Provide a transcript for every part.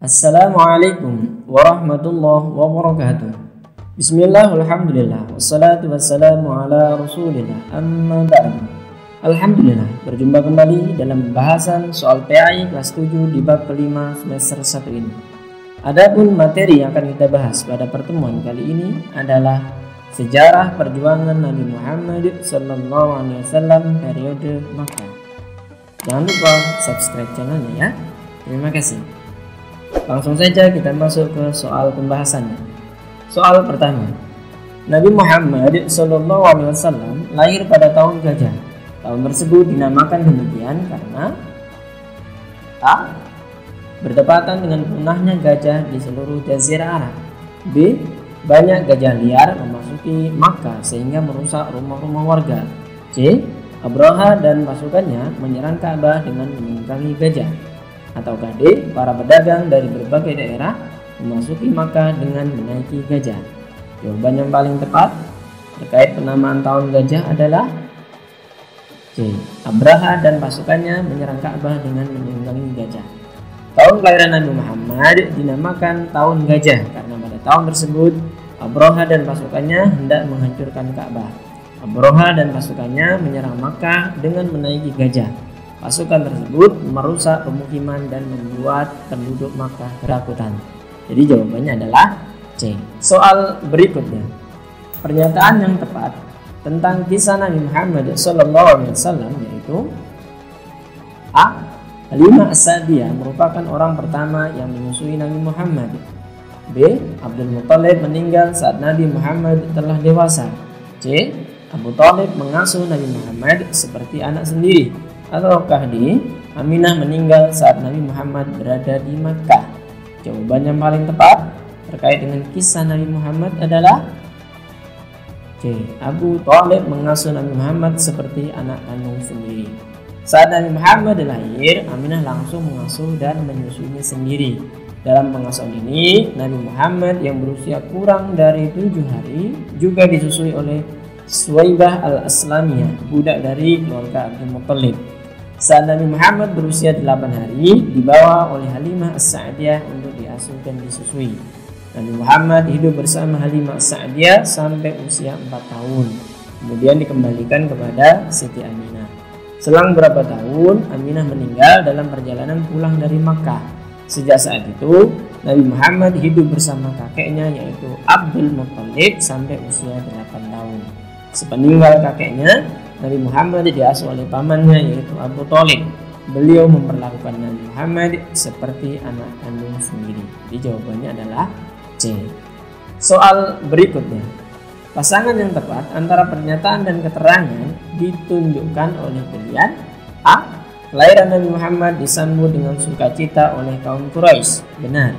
Assalamualaikum warahmatullahi wabarakatuh. Bismillah, alhamdulillah, wassalatu wassalamu ala rasulillah, amma ba'du. Alhamdulillah, berjumpa kembali dalam pembahasan soal PAI kelas 7 di bab kelima semester 1 ini. Adapun materi yang akan kita bahas pada pertemuan kali ini adalah sejarah perjuangan Nabi Muhammad SAW periode Makkah. Jangan lupa subscribe channelnya ya. Terima kasih. Langsung saja kita masuk ke soal pembahasannya. Soal pertama, Nabi Muhammad SAW lahir pada tahun gajah. Tahun tersebut dinamakan demikian karena A. Bertepatan dengan punahnya gajah di seluruh jazirah Arab. B. Banyak gajah liar memasuki Makkah sehingga merusak rumah-rumah warga. C. Abraha dan pasukannya menyerang Ka'bah dengan menunggangi gajah. Atau D. Para pedagang dari berbagai daerah memasuki Makkah dengan menaiki gajah. Jawaban yang paling tepat terkait penamaan tahun gajah adalah C. Abraha dan pasukannya menyerang Ka'bah dengan menunggangi gajah. Tahun kelahiran Nabi Muhammad dinamakan tahun gajah karena pada tahun tersebut Abraha dan pasukannya hendak menghancurkan Ka'bah. Abraha dan pasukannya menyerang Makkah dengan menaiki gajah. Pasukan tersebut merusak pemukiman dan membuat penduduk Makkah ketakutan. Jadi jawabannya adalah C. Soal berikutnya, pernyataan yang tepat tentang kisah Nabi Muhammad SAW yaitu A. Halimah As-Sa'diyah merupakan orang pertama yang menyusui Nabi Muhammad. B. Abdul Muthalib meninggal saat Nabi Muhammad telah dewasa. C. Abu Thalib mengasuh Nabi Muhammad seperti anak sendiri. Ataukah D. Aminah meninggal saat Nabi Muhammad berada di Makkah? Jawaban yang paling tepat terkait dengan kisah Nabi Muhammad adalah C. Abu Thalib mengasuh Nabi Muhammad seperti anak kandung sendiri. Saat Nabi Muhammad lahir, Aminah langsung mengasuh dan menyusuinya sendiri. Dalam pengasuhan ini, Nabi Muhammad yang berusia kurang dari 7 hari juga disusui oleh Suwaibah al-Aslamiyah, budak dari keluarga Abdul Muthalib. Saat Nabi Muhammad berusia 8 hari, dibawa oleh Halimah As-Sa'diyah untuk diasuh dan disusui. Nabi Muhammad hidup bersama Halimah As-Sa'diyah sampai usia 4 tahun. Kemudian dikembalikan kepada Siti Aminah. Selang beberapa tahun, Aminah meninggal dalam perjalanan pulang dari Makkah. Sejak saat itu, Nabi Muhammad hidup bersama kakeknya yaitu Abdul Muthalib sampai usia 8 tahun. Sepeninggal kakeknya, Nabi Muhammad diasuh oleh pamannya yaitu Abu Thalib. Beliau memperlakukan Nabi Muhammad seperti anak kandung sendiri. Jadi jawabannya adalah C. Soal berikutnya, pasangan yang tepat antara pernyataan dan keterangan ditunjukkan oleh pilihan A. Kelahiran Nabi Muhammad disambut dengan sukacita oleh kaum Quraisy. Benar.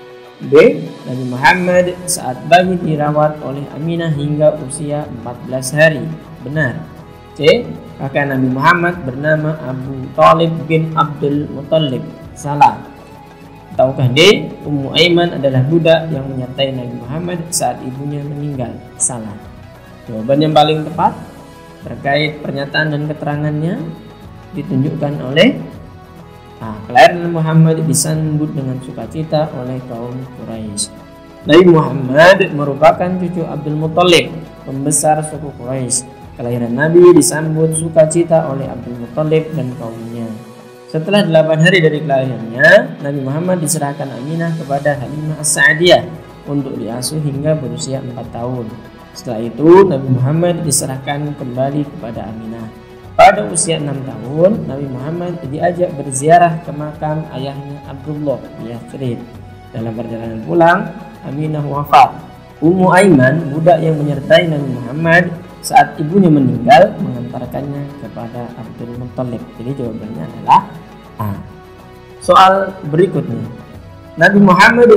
B. Nabi Muhammad saat bayi dirawat oleh Aminah hingga usia 14 hari. Benar. C. Kakak Nabi Muhammad bernama Abu Thalib bin Abdul Muthalib. Salah. Ataukah D. Ummu Aiman adalah budak yang menyertai Nabi Muhammad saat ibunya meninggal. Salah. Jawaban yang paling tepat terkait pernyataan dan keterangannya ditunjukkan oleh kelahiran Nabi Muhammad disambut dengan sukacita oleh kaum Quraisy. Nabi Muhammad merupakan cucu Abdul Muthalib, pembesar suku Quraisy. Kelahiran Nabi disambut sukacita oleh Abdul Muthalib dan kaumnya. Setelah 8 hari dari kelahirannya, Nabi Muhammad diserahkan Aminah kepada Halimah As-Sa'diyah untuk diasuh hingga berusia 4 tahun. Setelah itu, Nabi Muhammad diserahkan kembali kepada Aminah. Pada usia 6 tahun, Nabi Muhammad diajak berziarah ke makam ayahnya Abdullah di Yathrib. Dalam perjalanan pulang, Aminah wafat. Ummu Aiman, budak yang menyertai Nabi Muhammad saat ibunya meninggal, mengantarkannya kepada Abdul Muthalib. Jadi jawabannya adalah A. Soal berikutnya, Nabi Muhammad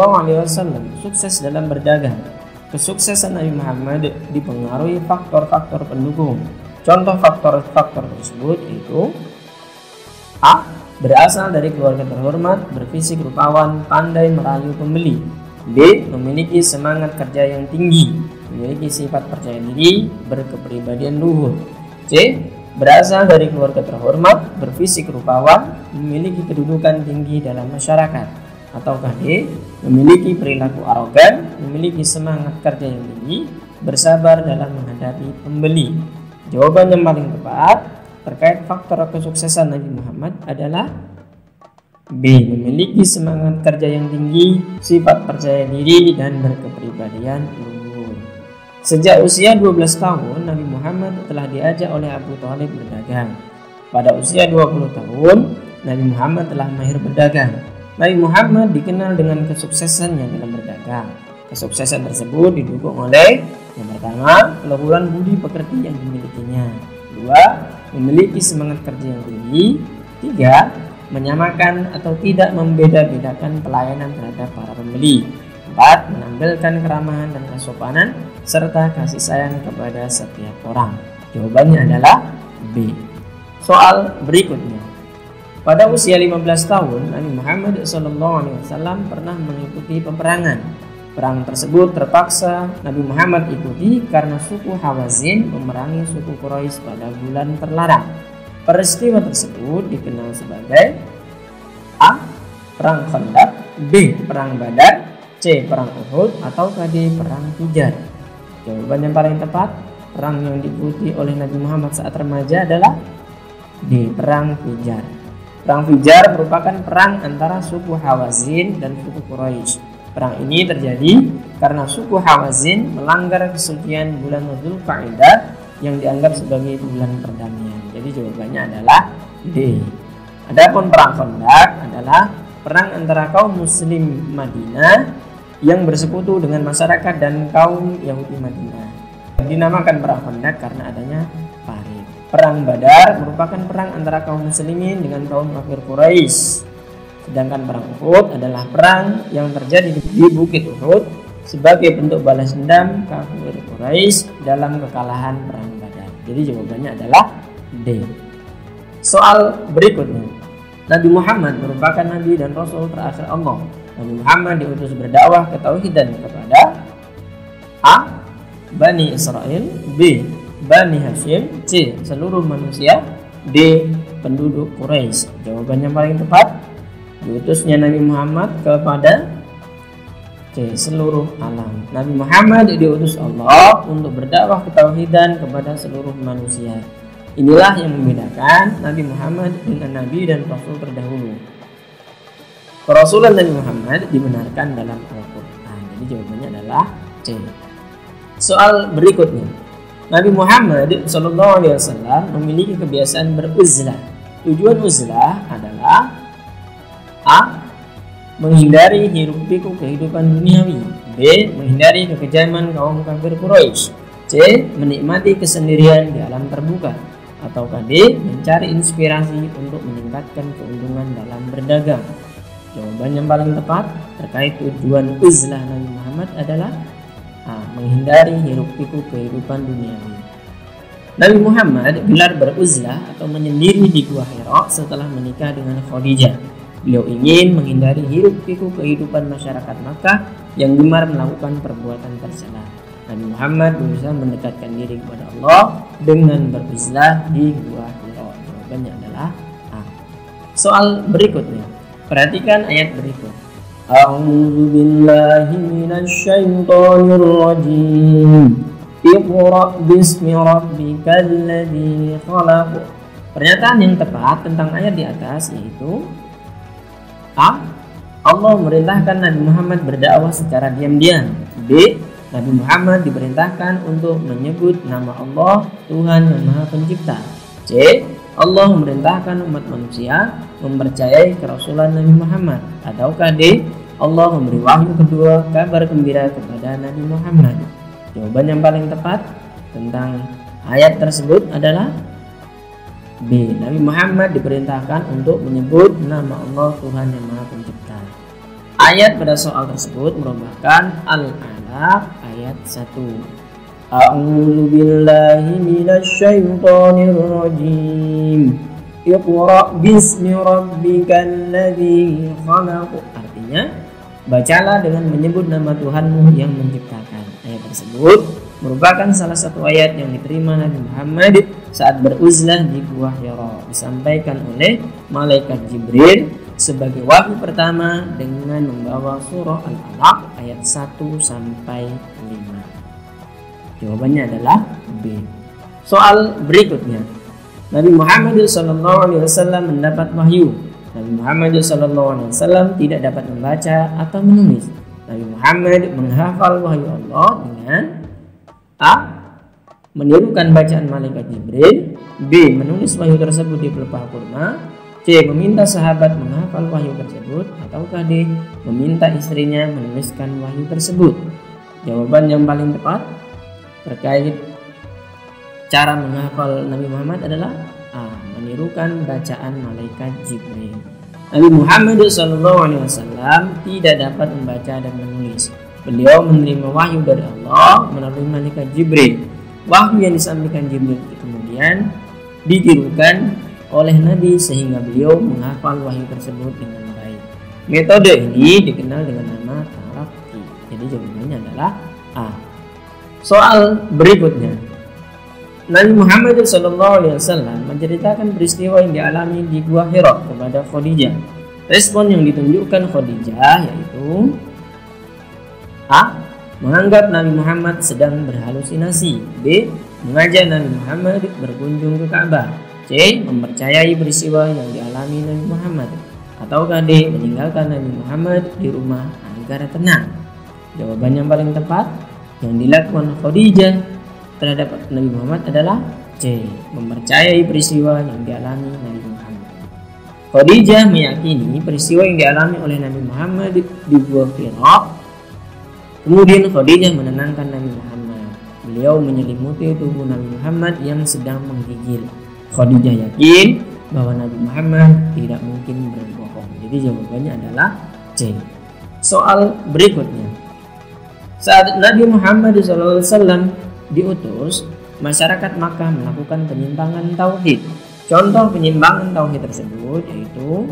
SAW sukses dalam berdagang. Kesuksesan Nabi Muhammad dipengaruhi faktor-faktor pendukung. Contoh faktor-faktor tersebut itu A. Berasal dari keluarga terhormat, berfisik rupawan, pandai merayu pembeli. B. Memiliki semangat kerja yang tinggi, memiliki sifat percaya diri, berkepribadian luhur. C. Berasal dari keluarga terhormat, berfisik rupawan, memiliki kedudukan tinggi dalam masyarakat. Ataukah D. Memiliki perilaku arogan, memiliki semangat kerja yang tinggi, bersabar dalam menghadapi pembeli? Jawaban yang paling tepat terkait faktor kesuksesan Nabi Muhammad adalah B. Memiliki semangat kerja yang tinggi, sifat percaya diri, dan berkepribadian luhur. Sejak usia 12 tahun, Nabi Muhammad telah diajak oleh Abu Thalib berdagang. Pada usia 20 tahun, Nabi Muhammad telah mahir berdagang. Nabi Muhammad dikenal dengan kesuksesannya dalam berdagang. Kesuksesan tersebut didukung oleh yang pertama, keluhuran budi pekerti yang dimilikinya. 2. Memiliki semangat kerja yang tinggi. 3. Menyamakan atau tidak membeda-bedakan pelayanan terhadap para pembeli. 4. Menampilkan keramahan dan kesopanan serta kasih sayang kepada setiap orang. Jawabannya adalah B. Soal berikutnya. Pada usia 15 tahun, Nabi Muhammad SAW pernah mengikuti peperangan. Perang tersebut terpaksa Nabi Muhammad ikuti karena suku Hawazin memerangi suku Quraisy pada bulan terlarang. Peristiwa tersebut dikenal sebagai A. Perang Khandaq, B. Perang Badar, C. Perang Uhud, atau D. Perang Fijar. Jawaban yang paling tepat, perang yang diikuti oleh Nabi Muhammad saat remaja adalah D. Perang Fijar. Perang Fijar merupakan perang antara suku Hawazin dan suku Quraisy. Perang ini terjadi karena suku Hawazin melanggar kesucian bulan Dzulqa'dah yang dianggap sebagai bulan perdamaian. Jadi jawabannya adalah D. Adapun perang Khandaq adalah perang antara kaum muslim Madinah yang bersekutu dengan masyarakat dan kaum Yahudi Madinah. Dinamakan perang Khandaq karena adanya parit. Perang Badar merupakan perang antara kaum muslimin dengan kaum kafir Quraisy. Sedangkan perang Uhud adalah perang yang terjadi di Bukit Uhud sebagai bentuk balas dendam kafir Quraisy dalam kekalahan perang Badar. Jadi jawabannya adalah D. Soal berikutnya. Nabi Muhammad merupakan nabi dan rasul terakhir Allah. Nabi Muhammad diutus berdakwah ketauhidan kepada A. Bani Israel, B. Bani Hashim, C. Seluruh manusia, D. Penduduk Quraisy. Jawabannya paling tepat, diutusnya Nabi Muhammad kepada C. Seluruh alam. Nabi Muhammad diutus Allah untuk berdakwah ketauhidan kepada seluruh manusia. Inilah yang membedakan Nabi Muhammad dengan nabi dan rasul terdahulu. Kerasulan Nabi Muhammad dibenarkan dalam Al-Quran. Jadi jawabannya adalah C. Soal berikutnya. Nabi Muhammad SAW memiliki kebiasaan beruzlah. Tujuan uzlah adalah A. Menghindari hiruk pikuk kehidupan duniawi. B. Menghindari kekejaman kaum kafir Quraisy. C. Menikmati kesendirian di alam terbuka. Atau D. Mencari inspirasi untuk meningkatkan keuntungan dalam berdagang. Jawaban yang paling tepat terkait tujuan uzlah Nabi Muhammad adalah A. Menghindari hiruk pikuk kehidupan duniawi. Nabi Muhammad gelar beruzlah atau menyendiri di Gua Hira setelah menikah dengan Khadijah. Beliau ingin menghindari hiruk pikuk kehidupan masyarakat Makkah yang gemar melakukan perbuatan tercela. Nabi Muhammad berusaha mendekatkan diri kepada Allah dengan beruzlah di Gua Hira. Jawabannya adalah A. Soal berikutnya. Perhatikan ayat berikut. A'udzu billahi minasy syaithanir rajim. Iqra bismi rabbikal ladzi khalaq. Pernyataan yang tepat tentang ayat di atas yaitu A. Allah memerintahkan Nabi Muhammad berdakwah secara diam-diam. B. Nabi Muhammad diperintahkan untuk menyebut nama Allah, Tuhan yang Maha Pencipta. C. Allah memerintahkan umat manusia mempercayai kerasulan Nabi Muhammad. Ataukah D. Allah memberi wahyu kedua, kabar gembira kepada Nabi Muhammad. Jawaban yang paling tepat tentang ayat tersebut adalah B. Nabi Muhammad diperintahkan untuk menyebut nama Allah, Tuhan yang Maha Pencipta. Ayat pada soal tersebut merupakan Al-Alaq ayat 1. A'udzu billahi minasy syaithanir rajim. Iqra bismi rabbikal ladzi khalaq. Artinya, bacalah dengan menyebut nama Tuhanmu yang menciptakan. Ayat tersebut merupakan salah satu ayat yang diterima Nabi Muhammad saat beruzlah di Gua Hira. Disampaikan oleh malaikat Jibril sebagai wahyu pertama dengan membawa surah Al-Alaq ayat 1 sampai 5? Jawabannya adalah B. Soal berikutnya, Nabi Muhammad SAW mendapat wahyu. Nabi Muhammad SAW tidak dapat membaca atau menulis. Nabi Muhammad menghafal wahyu Allah dengan A. menirukan bacaan malaikat Jibril, B. menulis wahyu tersebut di pelepah kurma, C. meminta sahabat menghafal wahyu tersebut, ataukah D. meminta istrinya menuliskan wahyu tersebut? Jawaban yang paling tepat terkait cara menghafal Nabi Muhammad adalah A. menirukan bacaan malaikat Jibril. Nabi Muhammad SAW tidak dapat membaca dan menulis. Beliau menerima wahyu dari Allah melalui malaikat Jibril. Wahyu yang disampaikan Jibril kemudian ditirukan oleh Nabi sehingga beliau menghafal wahyu tersebut dengan baik. Metode ini dikenal dengan nama talaqi. Jadi jawabannya adalah A. Soal berikutnya, Nabi Muhammad SAW menceritakan peristiwa yang dialami di Gua Hira kepada Khadijah. Respon yang ditunjukkan Khadijah yaitu A. menganggap Nabi Muhammad sedang berhalusinasi, B. mengajak Nabi Muhammad berkunjung ke Ka'bah, C. mempercayai peristiwa yang dialami Nabi Muhammad, ataukah D. meninggalkan Nabi Muhammad di rumah agar tenang? Jawaban yang paling tepat yang dilakukan Khadijah terhadap Nabi Muhammad adalah C. mempercayai peristiwa yang dialami Nabi Muhammad. Khadijah meyakini peristiwa yang dialami oleh Nabi Muhammad di Gua Hira. Kemudian Khadijah menenangkan Nabi Muhammad. Beliau menyelimuti tubuh Nabi Muhammad yang sedang menggigil. Khadijah yakin bahwa Nabi Muhammad tidak mungkin berbohong. Jadi jawabannya adalah C. Soal berikutnya, saat Nabi Muhammad SAW diutus, masyarakat Makkah melakukan penyimpangan tauhid. Contoh penyimpangan tauhid tersebut yaitu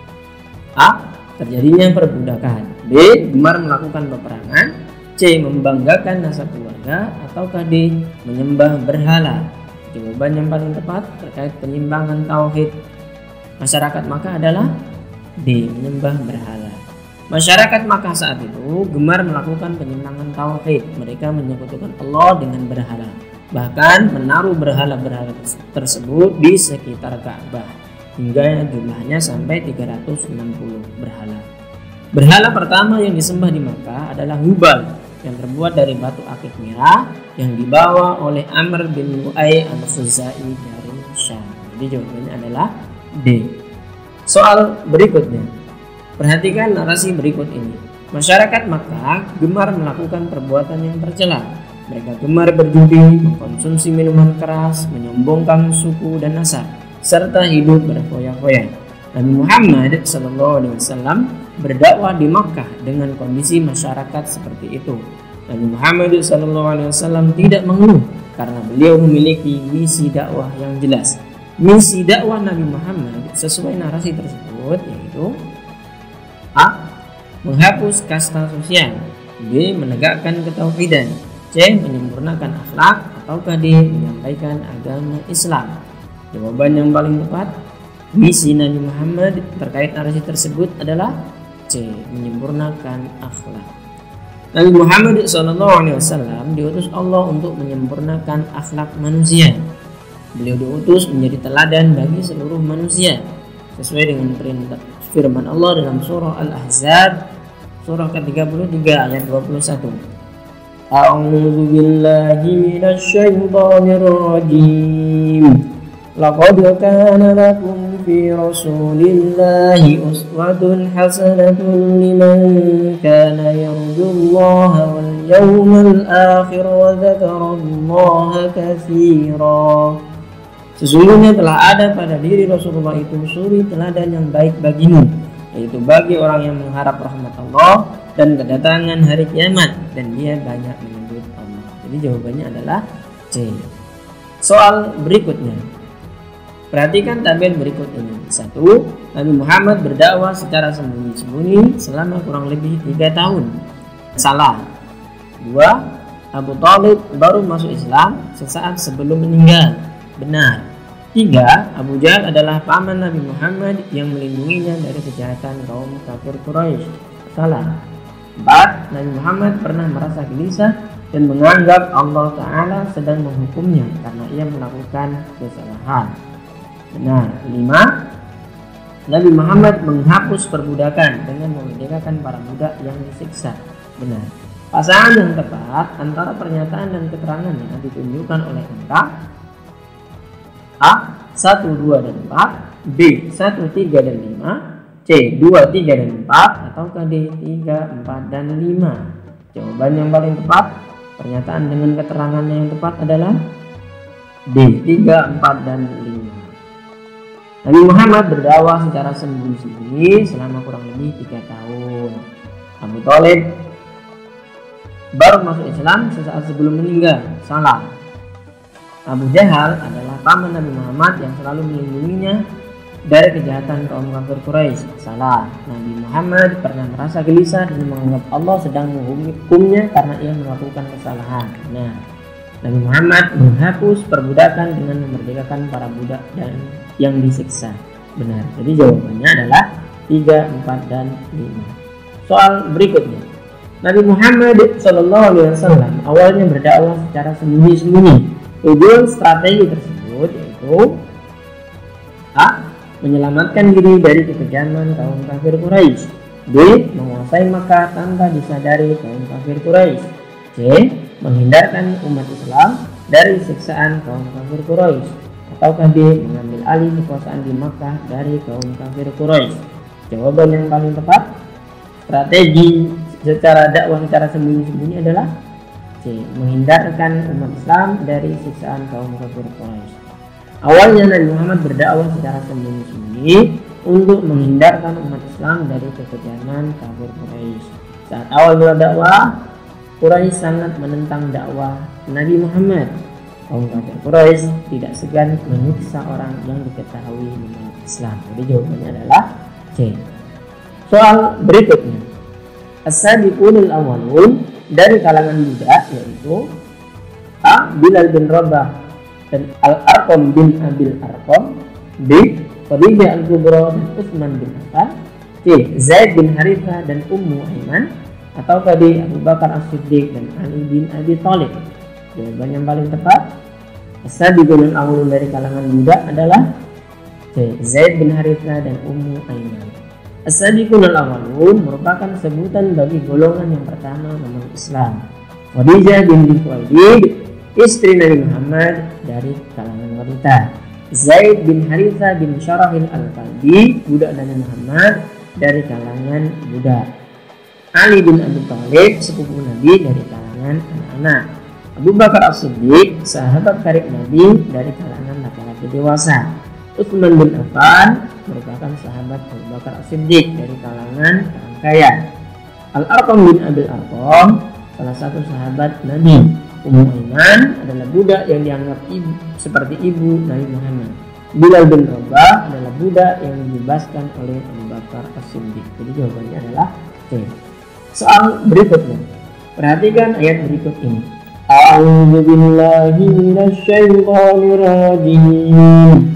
A. terjadinya perbudakan, B. gemar melakukan peperangan, C. membanggakan nasab keluarga, ataukah D. menyembah berhala? Jawaban yang paling tepat terkait penyimpangan tauhid masyarakat Makkah adalah D. menyembah berhala. Masyarakat Makkah saat itu gemar melakukan penyimpangan tauhid. Mereka menyekutukan Allah dengan berhala, bahkan menaruh berhala-berhala tersebut di sekitar Ka'bah hingga jumlahnya sampai 360 berhala. Berhala pertama yang disembah di Makkah adalah Hubal yang terbuat dari batu akik merah yang dibawa oleh Amr bin Lu'ay al-Khuzai dari Syam. Jadi jawabannya adalah D. Soal berikutnya, perhatikan narasi berikut ini. Masyarakat Makkah gemar melakukan perbuatan yang tercela. Mereka gemar berjudi, mengkonsumsi minuman keras, menyombongkan suku dan nasab, serta hidup berfoya-foya. Nabi Muhammad SAW berdakwah di Makkah dengan kondisi masyarakat seperti itu. Nabi Muhammad SAW tidak mengeluh karena beliau memiliki misi dakwah yang jelas. Misi dakwah Nabi Muhammad sesuai narasi tersebut yaitu A. menghapus kasta sosial, B. menegakkan ketauhidan, C. menyempurnakan akhlak, ataukah D. menyampaikan agama Islam? Jawaban yang paling tepat misi Nabi Muhammad terkait narasi tersebut adalah C. menyempurnakan akhlak. Nabi Muhammad SAW diutus Allah untuk menyempurnakan akhlak manusia. Beliau diutus menjadi teladan bagi seluruh manusia sesuai dengan perintah firman Allah dalam surah Al-Ahzab surah ke-33 ayat 21. A'udzu billahi minasy syaithanir rajim. Laqad kana lakum fi Rasulillahi uswatun hasanatun liman kana yarjullaha wal yawmal akhir wa dzakarallaha katsiran. Sesungguhnya telah ada pada diri Rasulullah itu suri teladan yang baik bagimu, yaitu bagi orang yang mengharap rahmat Allah dan kedatangan hari kiamat, dan dia banyak menyebut Allah. Jadi jawabannya adalah C. Soal berikutnya, perhatikan tabel berikut ini. 1. Nabi Muhammad berdakwah secara sembunyi-sembunyi selama kurang lebih 3 tahun. Salah. 2. Abu Thalib baru masuk Islam sesaat sebelum meninggal. Benar. 3. Abu Jahal adalah paman Nabi Muhammad yang melindunginya dari kejahatan kaum kafir Quraisy. Salah. 4. Nabi Muhammad pernah merasa gelisah dan menganggap Allah Ta'ala sedang menghukumnya karena ia melakukan kesalahan. Benar. 5. Nabi Muhammad menghapus perbudakan dengan memerdekakan para budak yang disiksa. Benar. Pasangan yang tepat antara pernyataan dan keterangan yang ditunjukkan oleh angka A. 1, 2, dan 4, B. 1, 3, dan 5, C. 2, 3, dan 4, ataukah D. 3, 4, dan 5. Jawaban yang paling tepat, pernyataan dengan keterangannya yang tepat adalah D. 3, 4, dan 5. Nabi Muhammad berdakwah secara sembunyi-sembunyi selama kurang lebih 3 tahun. Abu Thalib baru masuk Islam sesaat sebelum meninggal. Salah. Abu Jahal adalah paman Nabi Muhammad yang selalu melindunginya dari kejahatan kaum kafir Quraisy. Salah. Nabi Muhammad pernah merasa gelisah dan menganggap Allah sedang menghukumnya karena ia melakukan kesalahan. Nah, Nabi Muhammad menghapus perbudakan dengan memerdekakan para budak dan yang disiksa. Benar. Jadi jawabannya adalah 3, 4, dan 5. Soal berikutnya. Nabi Muhammad SAW awalnya berdakwah secara sembunyi-sembunyi. Tujuan strategi tersebut yaitu A. Menyelamatkan diri dari kekejaman kaum kafir Quraisy. B. Menguasai Makkah tanpa disadari kaum kafir Quraisy. C. Menghindarkan umat Islam dari siksaan kaum kafir Quraisy. Ataukah D. Mengambil alih kekuasaan di Makkah dari kaum kafir Quraisy. Jawaban yang paling tepat, strategi secara dakwah secara sembunyi-sembunyi adalah C. Menghindarkan umat Islam dari siksaan kaum kafir Quraisy. Awalnya Nabi Muhammad berdakwah secara sembunyi-sembunyi untuk menghindarkan umat Islam dari kekejaman kafir Quraisy. Saat awal berdakwah, Quraisy sangat menentang dakwah Nabi Muhammad. Kaum kafir Quraisy tidak segan menyiksa orang yang diketahui memeluk Islam. Jadi jawabannya adalah C. Soal berikutnya. As-sabiqunul awwalun dari kalangan budak yaitu A. Bilal bin Rabah dan Al-Arqam bin Abil Arqam. B. Khadijah Al-Kubra dan Utsman bin Affan. C. Zaid bin Harithah dan Ummu Aiman. Atau D. Abu Bakar As-Siddiq dan Ali bin Abi Thalib. Jawaban yang paling tepat, as-sabiqunul awwalun dari kalangan budak adalah C. Zaid bin Harithah dan Ummu Aiman. As-sabiqunul awwalun merupakan sebutan bagi golongan yang pertama memeluk Islam. Khadijah binti Khuwailid, istri Nabi Muhammad dari kalangan wanita. Zaid bin Harithah bin Syarahil Al-Qalbi, budak Nabi Muhammad dari kalangan budak. Ali bin Abi Thalib, sepupu Nabi dari kalangan anak-anak. Abu Bakar As-Siddiq, sahabat karib Nabi dari kalangan laki-laki dewasa. Utsman bin Affan merupakan sahabat Abu Bakar As-Siddiq dari kalangan orang kaya. Al-Arqam bin Abil Arqam, salah satu sahabat Nabi. Ummu Aiman adalah budak yang dianggap seperti ibu Nabi Muhammad. Bilal bin Rabah adalah budak yang dibebaskan oleh Abu Bakar As-Siddiq. Jadi jawabannya adalah C. Soal berikutnya. Perhatikan ayat berikut ini. A'udzu billahi minasyaitonir rajim.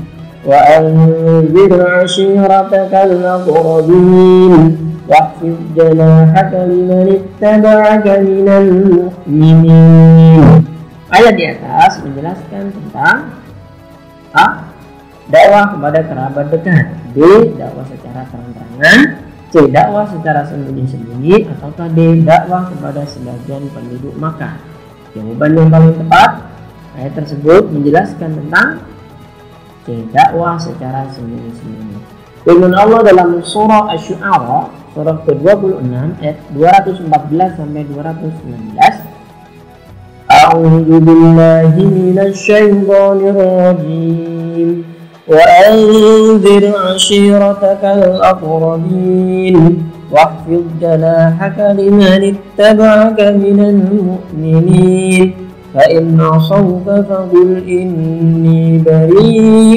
وأنذر عشيرتك الأقربين واخفض جناحك لمن اتبعك من المؤمنين. Ayat di atas menjelaskan tentang A. Dakwah kepada kerabat dekat. B. Dakwah secara terang-terangan. C. Dakwah secara sembunyi-sembunyi. Ataukah D. Dakwah kepada sebagian penduduk Makkah. Jawaban yang paling tepat, ayat tersebut menjelaskan tentang C. Dakwah secara sembunyi-sembunyi. Firman Allah dalam surah Asy-Syu'ara, surah ke-26 ayat 214 sampai 219. A'udzu billahi minasyaitonir rajim. Wa anzir 'ashiratakal aqrabin. Wahfidh janahaka liman ittaba'aka minal mu'minin. فَإِنْ عَصَوْكَ فَقُلْ إِنِّي بَرِيءٌ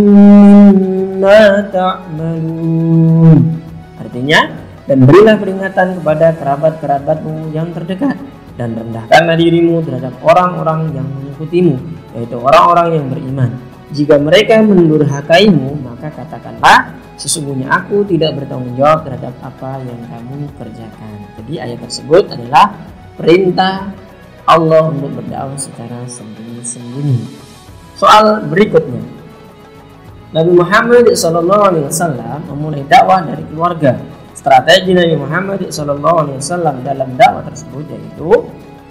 مِّمَّا تَعْمَلُونَ. Artinya, dan berilah peringatan kepada kerabat-kerabatmu yang terdekat, dan rendahkanlah dirimu terhadap orang-orang yang mengikutimu, yaitu orang-orang yang beriman. Jika mereka mendurhakaimu, maka katakanlah, sesungguhnya aku tidak bertanggung jawab terhadap apa yang kamu kerjakan. Jadi ayat tersebut adalah perintah Allah untuk berdakwah secara sembunyi-sembunyi. Soal berikutnya, Nabi Muhammad SAW memulai dakwah dari keluarga. Strategi Nabi Muhammad SAW dalam dakwah tersebut yaitu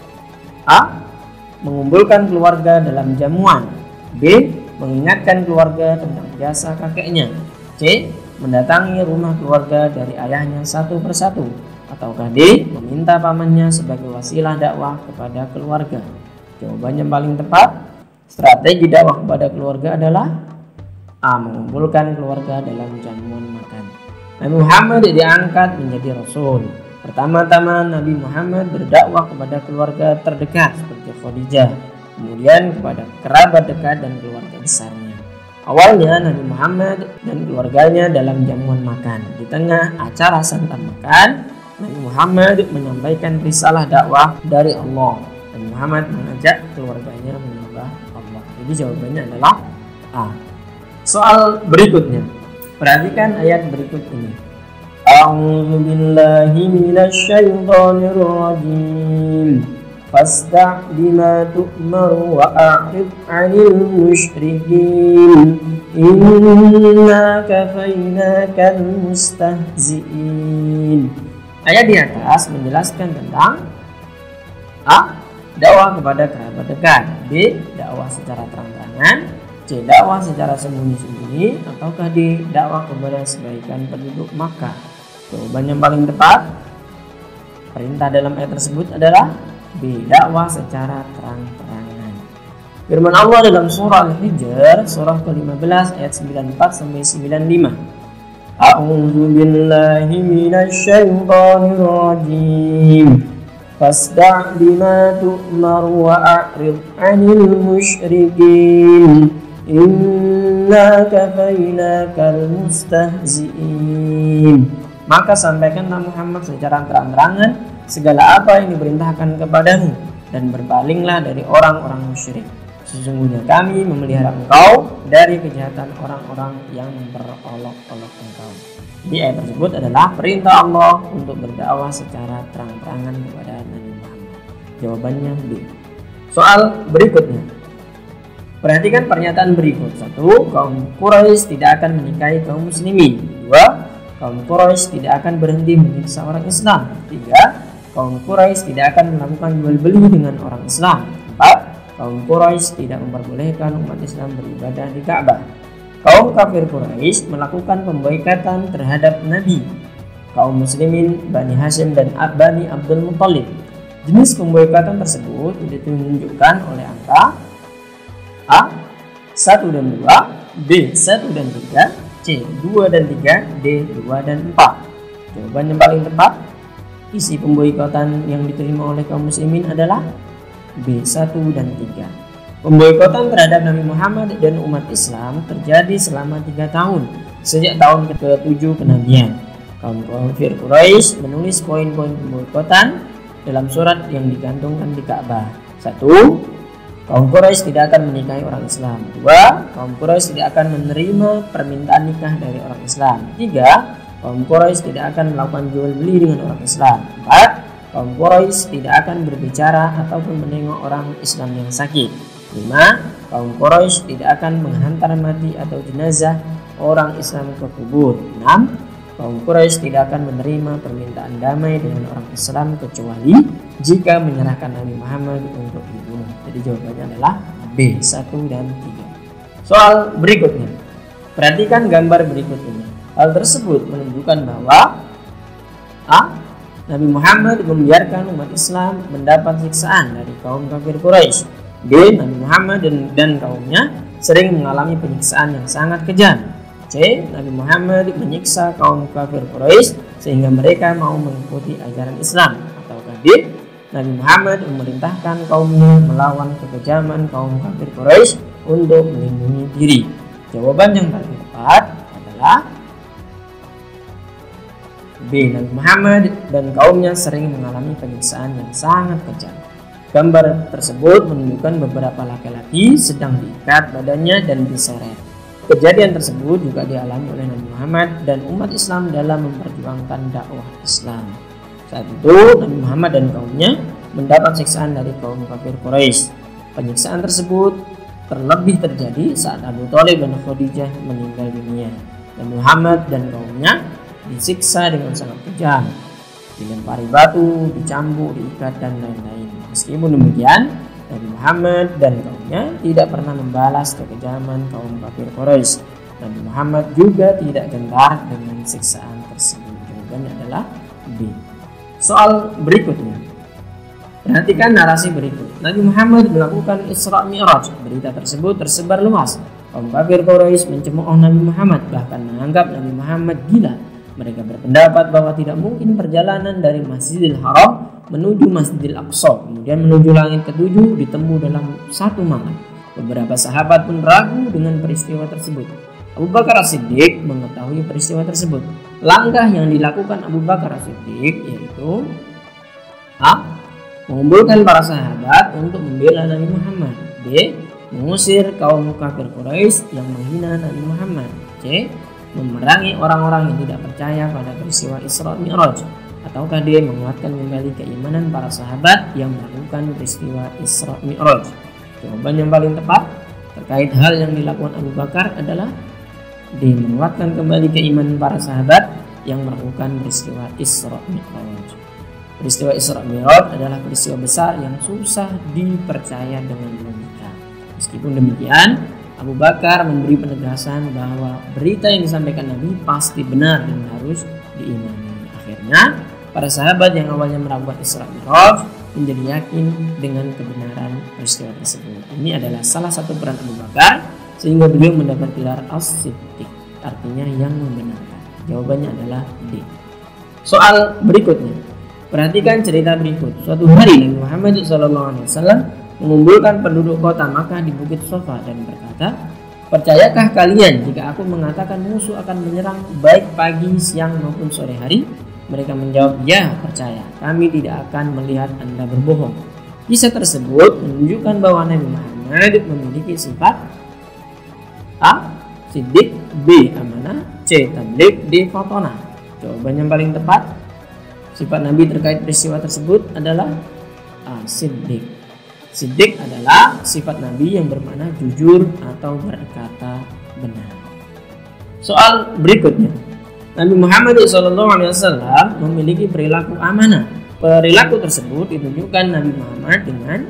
A. Mengumpulkan keluarga dalam jamuan. B. Mengingatkan keluarga tentang jasa kakeknya. C. Mendatangi rumah keluarga dari ayahnya satu persatu. Ataukah D. Meminta pamannya sebagai wasilah dakwah kepada keluarga. Jawabannya paling tepat, strategi dakwah kepada keluarga adalah A. Mengumpulkan keluarga dalam jamuan makan. Nabi Muhammad diangkat menjadi Rasul. Pertama-tama Nabi Muhammad berdakwah kepada keluarga terdekat seperti Khadijah, kemudian kepada kerabat dekat dan keluarga besarnya. Awalnya Nabi Muhammad dan keluarganya dalam jamuan makan. Di tengah acara santan makan, Nabi Muhammad menyampaikan risalah dakwah dari Allah. Nabi Muhammad mengajak keluarganya menyembah Allah. Jadi jawabannya adalah A. Soal berikutnya, perhatikan ayat berikut ini. A'udzu billahi minasyaitonir rajim. Fasda' bima tu'mar wa a'rid 'anil musyrikin. Inna kafainakal mustahzi'in. Ayat di atas menjelaskan tentang A. Dakwah kepada kerabat dekat. B. Dakwah secara terang-terangan. C. Dakwah secara sembunyi-sembunyi. Ataukah D. Dakwah kepada sebaikan penduduk Makkah. Jawaban yang paling tepat, perintah dalam ayat tersebut adalah B. Dakwah secara terang-terangan. Firman Allah dalam surah Al-Hijr, surah ke-15 ayat 94-95. A'udzu billahi minasyaitonir rajim. Fasda' bima tu'mar wa a'rid 'anil musyrikin. Inna kafainakal mustahzi'in. Maka sampaikanlah Muhammad secara terang-terangan segala apa yang diperintahkan kepadamu dan berpalinglah dari orang-orang musyrik. Sesungguhnya kami memelihara engkau dari kejahatan orang-orang yang memperolok-olok engkau. Di ayat tersebut adalah perintah Allah untuk berdakwah secara terang-terangan kepada Nabi Muhammad. Jawabannya B. Soal berikutnya, perhatikan pernyataan berikut. 1. Kaum Quraisy tidak akan menikahi kaum muslimin. 2. Kaum Quraisy tidak akan berhenti menyiksa orang Islam. 3. Kaum Quraisy tidak akan melakukan jual beli dengan orang Islam. 4. Kaum Quraisy tidak memperbolehkan umat Islam beribadah di Ka'bah. Kaum kafir Quraisy melakukan pemboikatan terhadap Nabi. Kaum muslimin Bani Hashim dan Bani Abdul Muthalib. Jenis pemboikatan tersebut ditunjukkan oleh angka A. 1 dan 2, B. 1 dan 3, C. 2 dan 3, D. 2 dan 4. Jawaban yang paling tepat, isi pemboikotan yang diterima oleh kaum muslimin adalah B. 1 dan 3. Pemboikotan terhadap Nabi Muhammad dan umat Islam terjadi selama 3 tahun sejak tahun ke-7 kenabian. Kaum kafir Quraisy menulis poin-poin pemboikotan dalam surat yang digantungkan di Ka'bah. 1. Kaum Quraisy tidak akan menikahi orang Islam. 2. Kaum Quraisy tidak akan menerima permintaan nikah dari orang Islam. 3. Kaum Quraisy tidak akan melakukan jual beli dengan orang Islam. 4. Kaum Quraisy tidak akan berbicara ataupun menengok orang Islam yang sakit. 5. Kaum Quraisy tidak akan menghantar mati atau jenazah orang Islam ke kubur. 6. Kaum Quraisy tidak akan menerima permintaan damai dengan orang Islam kecuali jika menyerahkan Nabi Muhammad untuk dibunuh. Jadi jawabannya adalah B. 1 dan 3. Soal berikutnya, perhatikan gambar berikut ini. Hal tersebut menunjukkan bahwa A. Nabi Muhammad membiarkan umat Islam mendapat siksaan dari kaum kafir Quraisy. B. Nabi Muhammad dan kaumnya sering mengalami penyiksaan yang sangat kejam. C. Nabi Muhammad menyiksa kaum kafir Quraisy sehingga mereka mau mengikuti ajaran Islam. Ataukah D. Nabi Muhammad memerintahkan kaumnya melawan kekejaman kaum kafir Quraisy untuk melindungi diri. Jawaban yang paling tepat adalah B. Nabi Muhammad dan kaumnya sering mengalami penyiksaan yang sangat kejam. Gambar tersebut menunjukkan beberapa laki-laki sedang diikat badannya dan diseret. Kejadian tersebut juga dialami oleh Nabi Muhammad dan umat Islam dalam memperjuangkan dakwah Islam. Saat itu Nabi Muhammad dan kaumnya mendapat siksaan dari kaum kafir Quraisy. Penyiksaan tersebut terlebih terjadi saat Abu Thalib dan Khadijah meninggal dunia. Nabi Muhammad dan kaumnya disiksa dengan sangat kejam, dilempari batu, dicambuk, diikat, dan lain-lain. Meskipun demikian, Nabi Muhammad dan kaumnya tidak pernah membalas kekejaman kaum kafir Quraisy. Nabi Muhammad juga tidak gentar dengan siksaan tersebut. Jawabannya adalah B. Soal berikutnya, perhatikan narasi berikut. Nabi Muhammad melakukan Isra Mi'raj. Berita tersebut tersebar luas. Kaum kafir Quraisy mencemooh Nabi Muhammad, bahkan menganggap Nabi Muhammad gila. Mereka berpendapat bahwa tidak mungkin perjalanan dari Masjidil Haram menuju Masjidil Aqsa, kemudian menuju langit ketujuh ditempuh dalam satu malam. Beberapa sahabat pun ragu dengan peristiwa tersebut. Abu Bakar As-Siddiq mengetahui peristiwa tersebut. Langkah yang dilakukan Abu Bakar As-Siddiq yaitu A. Mengumpulkan para sahabat untuk membela Nabi Muhammad. B. Mengusir kaum kafir Quraisy yang menghina Nabi Muhammad. C. Memerangi orang-orang yang tidak percaya pada peristiwa Isra Mi'raj. Ataukah D. Menguatkan kembali keimanan para sahabat yang melakukan peristiwa Isra Mi'raj. Jawaban yang paling tepat terkait hal yang dilakukan Abu Bakar adalah D. Menguatkan kembali keimanan para sahabat yang melakukan peristiwa Isra Mi'raj. Peristiwa Isra Mi'raj adalah peristiwa besar yang susah dipercaya dengan logika. Meskipun demikian, Abu Bakar memberi penegasan bahwa berita yang disampaikan Nabi pasti benar dan harus diimani. Akhirnya, para sahabat yang awalnya meragukan Isra Mi'raj menjadi yakin dengan kebenaran peristiwa tersebut. Ini adalah salah satu peran Abu Bakar sehingga beliau mendapat gelar As-Siddiq, artinya yang membenarkan. Jawabannya adalah D. Soal berikutnya, perhatikan cerita berikut. Suatu hari Nabi Muhammad SAW mengumpulkan penduduk kota Makkah di Bukit Sofa dan berkata, "Percayakah kalian jika aku mengatakan musuh akan menyerang baik pagi, siang maupun sore hari?" Mereka menjawab, "Ya, percaya. Kami tidak akan melihat Anda berbohong." Kisah tersebut menunjukkan bahwa Nabi Muhammad memiliki sifat A. Siddiq, B. Amanah, C. Tabligh, D. Fatonah. Jawaban yang paling tepat sifat Nabi terkait peristiwa tersebut adalah A. Siddiq. Siddiq adalah sifat Nabi yang bermakna jujur atau berkata benar. Soal berikutnya, Nabi Muhammad SAW memiliki perilaku amanah. Perilaku tersebut ditunjukkan Nabi Muhammad dengan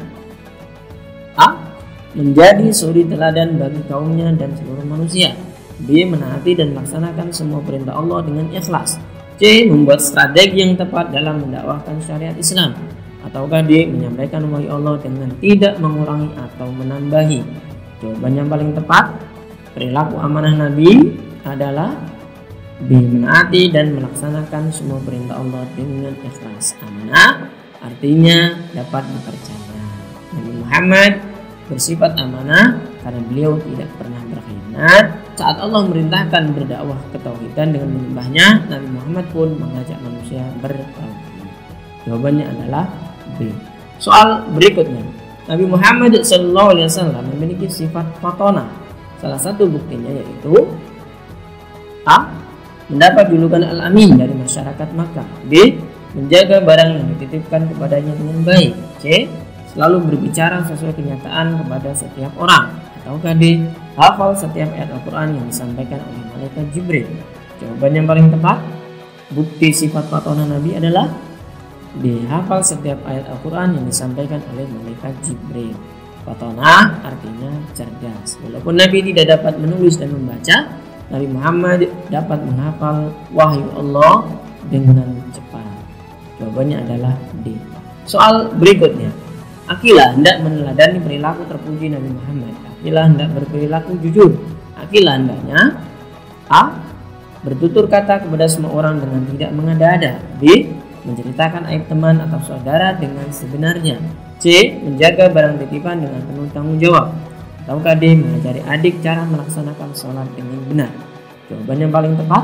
A. Menjadi suri teladan bagi kaumnya dan seluruh manusia. B. Menaati dan melaksanakan semua perintah Allah dengan ikhlas. C. Membuat strategi yang tepat dalam mendakwahkan syariat Islam. Ataukah D. Menyampaikan wahyu Allah dengan tidak mengurangi atau menambahi. Jawaban yang paling tepat perilaku amanah Nabi adalah B. Menaati dan melaksanakan semua perintah Allah dengan ikhlas. Amanah artinya dapat dipercaya. Nabi Muhammad bersifat amanah karena beliau tidak pernah berkhianat. Saat Allah merintahkan berdakwah ketauhidan dengan menyembahnya, Nabi Muhammad pun mengajak manusia bertauhid. Jawabannya adalah B. Soal berikutnya, Nabi Muhammad SAW memiliki sifat fatonah. Salah satu buktinya yaitu A. Mendapat julukan Al-Amin dari masyarakat Makkah. B. Menjaga barang yang dititipkan kepadanya dengan baik. C. Selalu berbicara sesuai kenyataan kepada setiap orang. Ataukah D. Hafal setiap ayat Al-Quran yang disampaikan oleh malaikat Jibril. Jawaban yang paling tepat bukti sifat fatonah Nabi adalah D. Hafal setiap ayat Al-Quran yang disampaikan oleh malaikat Jibril. Fatonah artinya cerdas. Walaupun Nabi tidak dapat menulis dan membaca, Nabi Muhammad dapat menghafal wahyu Allah dengan cepat. Jawabannya adalah D. Soal berikutnya, Aqilah hendak meneladani perilaku terpuji Nabi Muhammad. Aqilah hendak berperilaku jujur. Aqilah hendaknya A. Bertutur kata kepada semua orang dengan tidak mengada-ada. B. Menceritakan aib teman atau saudara dengan sebenarnya. C. Menjaga barang titipan dengan penuh tanggung jawab. Ataukah D. Mengajari adik cara melaksanakan sholat dengan benar. Jawaban yang paling tepat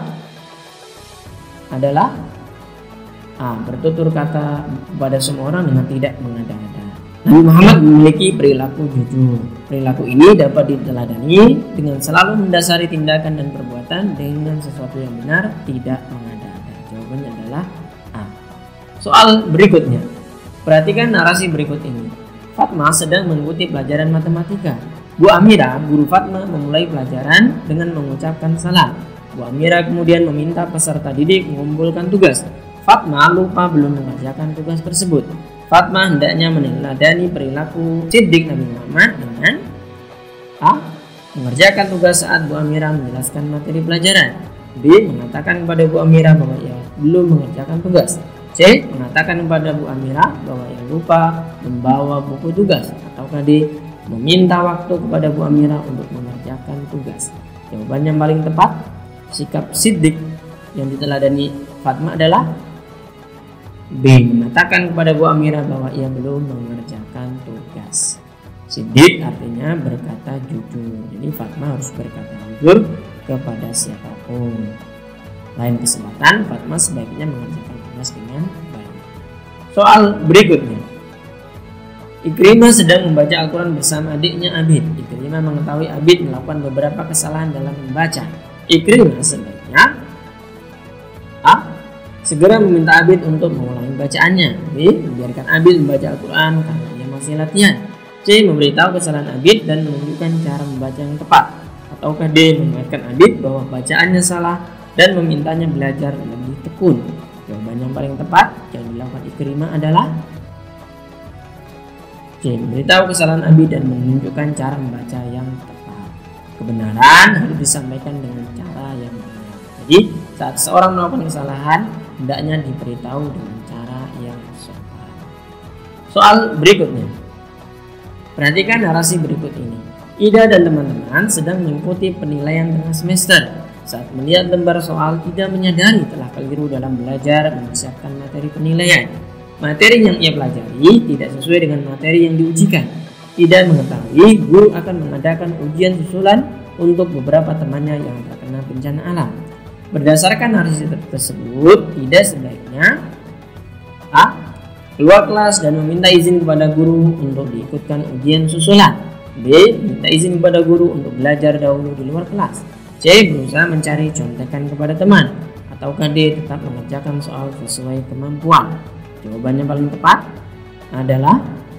adalah A. Bertutur kata kepada semua orang dengan tidak mengada-ada. Nabi Muhammad memiliki perilaku jujur. Perilaku ini dapat diteladani dengan selalu mendasari tindakan dan perbuatan dengan sesuatu yang benar, tidak mengada-ada. Jawabannya adalah A. Soal berikutnya. Perhatikan narasi berikut ini. Fatma sedang mengikuti pelajaran matematika. Bu Amira, guru Fatma, memulai pelajaran dengan mengucapkan salam. Bu Amira kemudian meminta peserta didik mengumpulkan tugas. Fatma lupa belum mengerjakan tugas tersebut. Fatma hendaknya meneladani perilaku Siddiq Nabi Muhammad dengan A. Mengerjakan tugas saat Bu Amira menjelaskan materi pelajaran. B. Mengatakan kepada Bu Amira bahwa ia belum mengerjakan tugas. C. Mengatakan kepada Bu Amira bahwa ia lupa membawa buku tugas. Atau D. Meminta waktu kepada Bu Amira untuk mengerjakan tugas. Jawaban yang paling tepat, sikap Siddiq yang diteladani Fatma adalah B. Mengatakan kepada Bu Amira bahwa ia belum mengerjakan tugas. Siddiq artinya berkata jujur. Jadi Fatma harus berkata jujur kepada siapapun. Lain kesempatan Fatma sebaiknya mengerjakan tugas dengan baik. Soal berikutnya. Ikrimah sedang membaca Al-Quran bersama adiknya Abid. Ikrimah mengetahui Abid melakukan beberapa kesalahan dalam membaca. Ikrimah sebaiknya A. Segera meminta Abid untuk mengulangi bacaannya. B. Membiarkan Abid membaca Al-Quran karena ia masih latihan. C. Memberitahu kesalahan Abid dan menunjukkan cara membaca yang tepat. Ataukah D. Mengingatkan Abid bahwa bacaannya salah dan memintanya belajar lebih tekun. Jawaban yang paling tepat yang dilakukan Ikrimah adalah C. Memberitahu kesalahan Abid dan menunjukkan cara membaca yang tepat. Kebenaran harus disampaikan dengan cara yang benar. Jadi saat seorang melakukan kesalahan, hendaknya diberitahu dengan cara yang sopan. Soal berikutnya. Perhatikan narasi berikut ini. Ida dan teman-teman sedang mengikuti penilaian tengah semester. Saat melihat lembar soal, Ida menyadari telah keliru dalam belajar mempersiapkan materi penilaian. Materi yang ia pelajari tidak sesuai dengan materi yang diujikan. Ida mengetahui guru akan mengadakan ujian susulan untuk beberapa temannya yang terkena bencana alam. Berdasarkan narasi tersebut, Ida sebaiknya A. Keluar kelas dan meminta izin kepada guru untuk diikutkan ujian susulan. B. Minta izin kepada guru untuk belajar dahulu di luar kelas. C. Berusaha mencari contekan kepada teman. Ataukah D. Tetap mengerjakan soal sesuai kemampuan. Jawabannya paling tepat adalah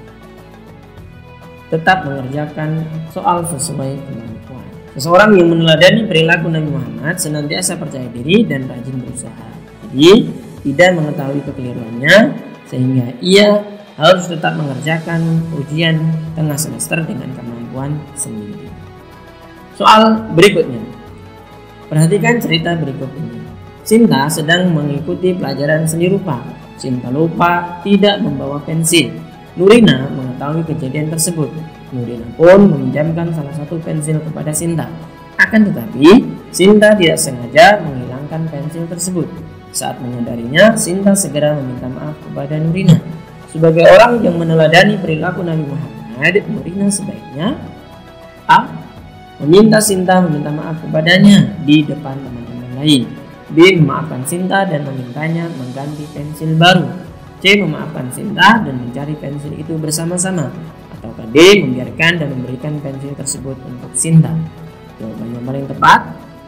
tetap mengerjakan soal sesuai kemampuan. Seseorang yang meneladani perilaku Nabi Muhammad senantiasa percaya diri dan rajin berusaha. Jadi tidak mengetahui kekeliruannya sehingga ia harus tetap mengerjakan ujian tengah semester dengan kemampuan sendiri. Soal berikutnya. Perhatikan cerita berikut ini. Sinta sedang mengikuti pelajaran seni rupa. Sinta lupa tidak membawa pensil. Nurina mengetahui kejadian tersebut. Nurina pun meminjamkan salah satu pensil kepada Sinta. Akan tetapi, Sinta tidak sengaja menghilangkan pensil tersebut. Saat menyadarinya, Sinta segera meminta maaf kepada Nurina. Sebagai orang yang meneladani perilaku Nabi Muhammad, Nurina sebaiknya A. Meminta Sinta meminta maaf kepadanya di depan teman-teman lain. B. Memaafkan Sinta dan memintanya mengganti pensil baru. C. Memaafkan Sinta dan mencari pensil itu bersama-sama. Atau D. Membiarkan dan memberikan pensil tersebut untuk Sinta. Jawaban yang paling tepat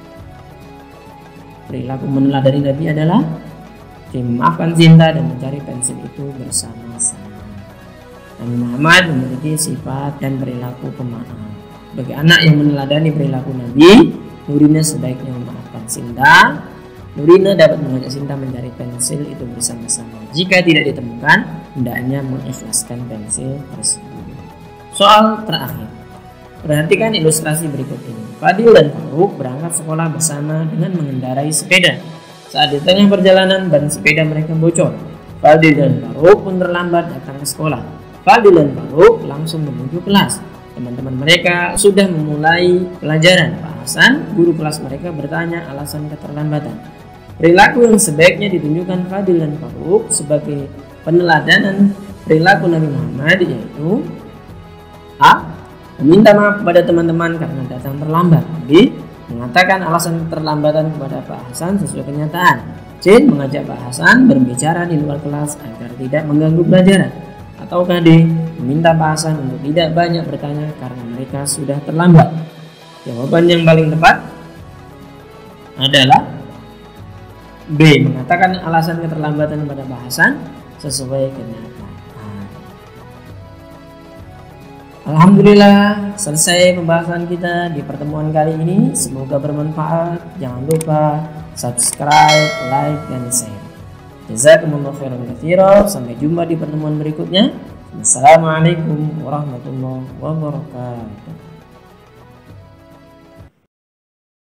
perilaku meneladani Nabi adalah C. Memaafkan Sinta dan mencari pensil itu bersama-sama. Nabi Muhammad memiliki sifat dan perilaku pemaaf. Bagi anak yang meneladani perilaku Nabi, Nurina sebaiknya memaafkan Sinta. Nurina dapat mengajak Sinta mencari pensil itu bersama-sama. Jika tidak ditemukan, hendaknya mengikhlaskan pensil tersebut. Soal terakhir. Perhatikan ilustrasi berikut ini. Fadil dan Faruk berangkat sekolah bersama dengan mengendarai sepeda. Saat di tengah perjalanan, ban sepeda mereka bocor. Fadil dan Faruk pun terlambat datang ke sekolah. Fadil dan Faruk langsung menuju kelas. Teman-teman mereka sudah memulai pelajaran. Pak Hasan, guru kelas mereka, bertanya alasan keterlambatan. Perilaku yang sebaiknya ditunjukkan Fadil dan Faruk sebagai peneladanan perilaku Nabi Muhammad yaitu A. Meminta maaf kepada teman-teman karena datang terlambat. B. Mengatakan alasan keterlambatan kepada Pak Hasan sesuai kenyataan. C. Mengajak Pak Hasan berbicara di luar kelas agar tidak mengganggu pelajaran. Ataukah D. meminta Pak Hasan untuk tidak banyak bertanya karena mereka sudah terlambat. Jawaban yang paling tepat adalah B. Mengatakan alasan keterlambatan pada Pak Hasan sesuai kenyataan. Alhamdulillah, selesai pembahasan kita di pertemuan kali ini. Semoga bermanfaat. Jangan lupa subscribe, like, dan share. Jazakumullah khairan katsiran. Sampai jumpa di pertemuan berikutnya. Assalamualaikum warahmatullahi wabarakatuh.